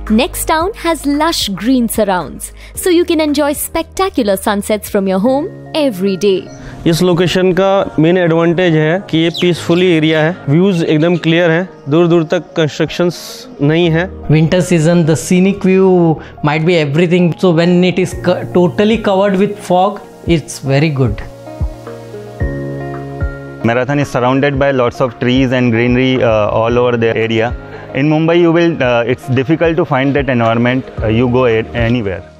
Next town has lush green surrounds, so you can enjoy spectacular sunsets from your home every day. इस location का main advantage है कि ये peaceful area है, views एकदम clear है, दूर दूर तक कंस्ट्रक्शंस नहीं है. Winter season, the scenic view might be everything. So when it is totally covered with fog, it's very good. Marathon is surrounded by lots of trees and greenery all over the area. In Mumbai, it's difficult to find that environment. You go anywhere.